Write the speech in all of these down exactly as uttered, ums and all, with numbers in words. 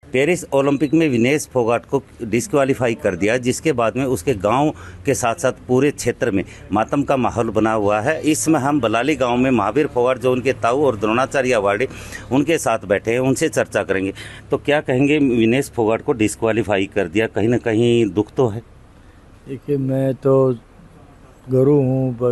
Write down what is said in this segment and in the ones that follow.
Paris Olympic में विनेश फोगाट को disqualify कर दिया, जिसके बाद में उसके गांव के साथ साथ पूरे क्षेत्र में मातम का माहौल बना हुआ है। इसमें हम बलाली गांव में महावीर फोगाट, जो उनके ताऊ और द्रोणाचार्य अवार्डी, उनके साथ बैठे हैं, उनसे चर्चा करेंगे। तो क्या कहेंगे, विनेश फोगाट को डिस्क्वालीफाई कर दिया, कहीं ना कहीं दुख तो है? देखिए, मैं तो गुरु हूँ,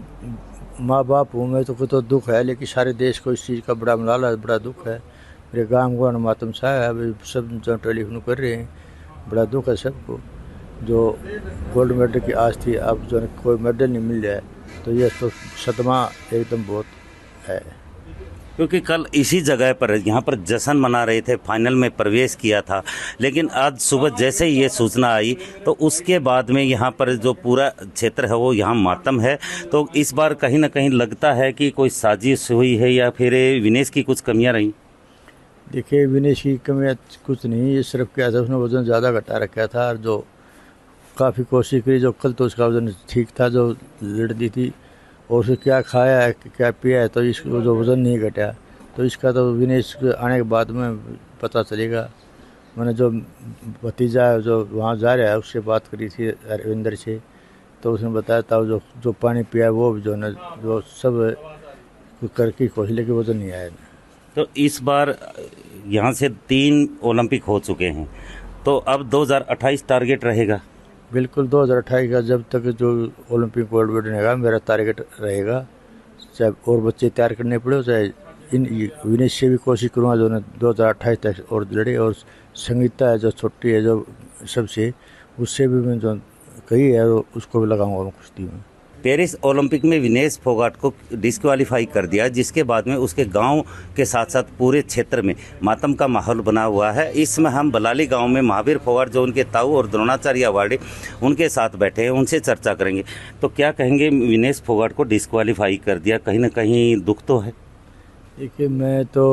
माँ बाप हूँ, मैं तो को तो दुख है, लेकिन सारे देश को इस चीज़ का बड़ा मलाला, बड़ा दुख है। मेरे गांव को मातम सा है, अभी सब जो टेलीफोन कर रहे हैं, बड़ा दुख है सबको। जो गोल्ड मेडल की आस थी, अब जो कोई मेडल नहीं मिल जाए तो ये तो सदमा एकदम बहुत है। क्योंकि कल इसी जगह पर यहाँ पर जश्न मना रहे थे, फाइनल में प्रवेश किया था, लेकिन आज सुबह जैसे ही ये सूचना आई तो उसके बाद में यहाँ पर जो पूरा क्षेत्र है वो यहाँ मातम है। तो इस बार कहीं ना कहीं लगता है कि कोई साजिश हुई है या फिर विनेश की कुछ कमियाँ रहीं? देखिए, विनेश की कमियाँ कुछ नहीं, ये सिर्फ क्या था, उसने वज़न ज़्यादा घटा रखा था और जो काफ़ी कोशिश करी, जो कल तो उसका वज़न ठीक था, जो लड़ दी थी, और उसे क्या खाया है क्या पिया है तो इसको जो वज़न नहीं घटा, तो इसका तो विनेश के आने के बाद में पता चलेगा। मैंने जो भतीजा है जो वहाँ जा रहा है उससे बात करी थी रविंदर से, तो उसने बताया था जो जो पानी पिया है वो जो है जो सब करके कोशिश, लेकिन वज़न नहीं आया। तो इस बार यहाँ से तीन ओलंपिक हो चुके हैं, तो अब दो हज़ार अट्ठाईस टारगेट रहेगा? बिल्कुल, दो हज़ार अट्ठाईस का जब तक जो ओलंपिक गोल्ड मेडल रहेगा मेरा टारगेट रहेगा। चाहे और बच्चे तैयार करने पड़े, चाहे इन विनेश से भी कोशिश करूँगा जो है दो हज़ार अट्ठाईस तक और लड़े। और संगीता है जो छोटी है जो सबसे, उससे भी मैं जो कही है उसको भी लगाऊंगा कुश्ती में। पेरिस ओलंपिक में विनेश फोगाट को डिस्क्वालीफाई कर दिया, जिसके बाद में उसके गांव के साथ साथ पूरे क्षेत्र में मातम का माहौल बना हुआ है। इसमें हम बलाली गांव में महावीर फोगाट, जो उनके ताऊ और द्रोणाचार्य अवार्डी, उनके साथ बैठे हैं, उनसे चर्चा करेंगे। तो क्या कहेंगे, विनेश फोगाट को डिस्क्वालीफाई कर दिया, कहीं ना कहीं दुख तो है? देखिए, मैं तो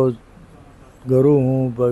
गुरु हूँ,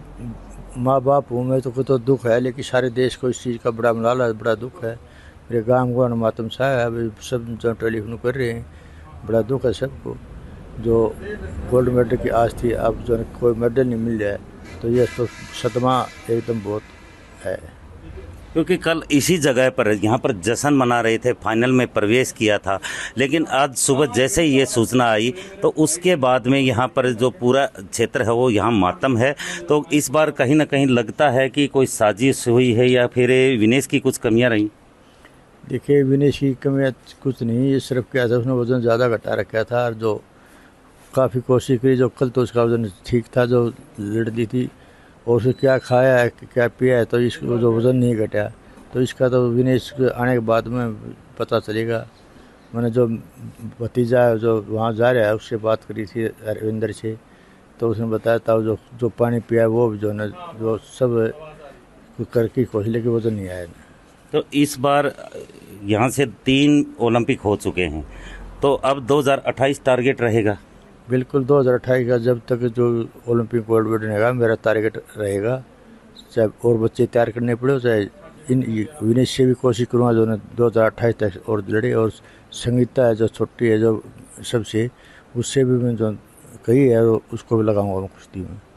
माँ बाप हूँ, मैं तो को तो दुख है, लेकिन सारे देश को इस चीज़ का बड़ा मलाला, बड़ा दुख है। मेरे गांव को मातम सा है, अभी सब जो टेलीफोन कर रहे हैं, बड़ा दुख है सबको। जो गोल्ड मेडल की आस थी, अब जो कोई मेडल नहीं मिल जाए तो ये तो सदमा एकदम बहुत है। क्योंकि कल इसी जगह पर यहाँ पर जश्न मना रहे थे, फाइनल में प्रवेश किया था, लेकिन आज सुबह जैसे ही ये सूचना आई तो उसके बाद में यहाँ पर जो पूरा क्षेत्र है वो यहाँ मातम है। तो इस बार कहीं ना कहीं लगता है कि कोई साजिश हुई है या फिर विनेश की कुछ कमियाँ रहीं? देखिए, विनेश की कमियाँ कुछ नहीं, ये सिर्फ क्या था, उसने वज़न ज़्यादा घटा रखा था और जो काफ़ी कोशिश करी, जो कल तो उसका वज़न ठीक था, जो लड़ दी थी, और उसे क्या खाया है क्या पिया है तो इसको जो वज़न नहीं घटा, तो इसका तो विनेश के आने के बाद में पता चलेगा। मैंने जो भतीजा है जो वहाँ जा रहा है उससे बात करी थी रविंदर से, तो उसने बताया था जो जो पानी पिया है वो जो है जो सब करके कोशिश, लेकिन वज़न नहीं आया। तो इस बार यहाँ से तीन ओलंपिक हो चुके हैं, तो अब दो हज़ार अट्ठाईस टारगेट रहेगा? बिल्कुल, दो हज़ार अट्ठाईस का जब तक जो ओलंपिक गोल्ड मेडल रहेगा मेरा टारगेट रहेगा। चाहे और बच्चे तैयार करने पड़े, चाहे इन विनेश से भी कोशिश करूँगा जो है दो हज़ार अट्ठाईस तक और लड़े। और संगीता है जो छोटी है जो सबसे, उससे भी मैं जो कही है उसको भी लगाऊंगा कुश्ती में।